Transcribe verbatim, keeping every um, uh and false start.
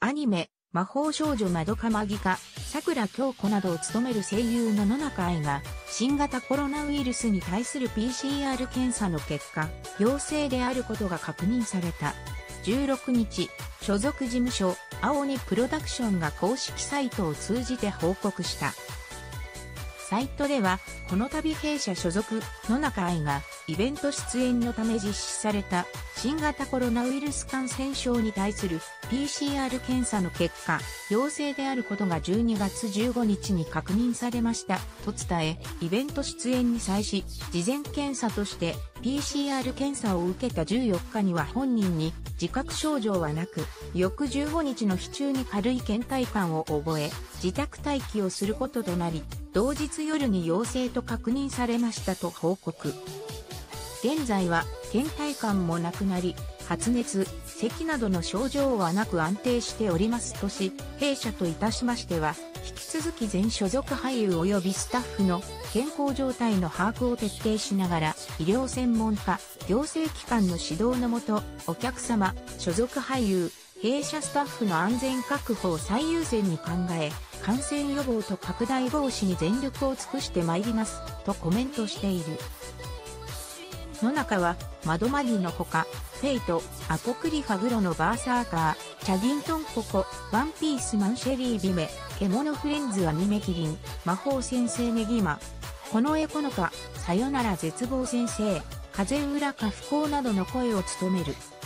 アニメ、魔法少女まどかマギカ、桜京子などを務める声優の野中愛が、新型コロナウイルスに対する ピーシーアール 検査の結果、陽性であることが確認された。じゅうろくにち、所属事務所、青鬼プロダクションが公式サイトを通じて報告した。サイトでは、この度弊社所属、野中愛が、イベント出演のため実施された、新型コロナウイルス感染症に対する ピーシーアール 検査の結果、陽性であることがじゅうにがつじゅうごにちに確認されました、と伝え、イベント出演に際し、事前検査として ピーシーアール 検査を受けたじゅうよっかには本人に自覚症状はなく、翌じゅうごにちの日中に軽い倦怠感を覚え、自宅待機をすることとなり、同日夜に陽性と確認されましたと報告。現在は倦怠感もなくなり、発熱、咳などの症状はなく安定しておりますとし、弊社といたしましては、引き続き全所属俳優及びスタッフの健康状態の把握を徹底しながら、医療専門家、行政機関の指導のもと、お客様、所属俳優、弊社スタッフの安全確保を最優先に考え、感染予防と拡大防止に全力を尽くしてまいります、とコメントしている。野中は、マドマギのほか、フェイト、アポクリファグロのバーサーカー、チャディントンココ、ワンピースマンシェリービメ、獣フレンズアニメキリン、魔法先生ネギマ、この絵このか、さよなら絶望先生、風裏か不幸などの声を務める。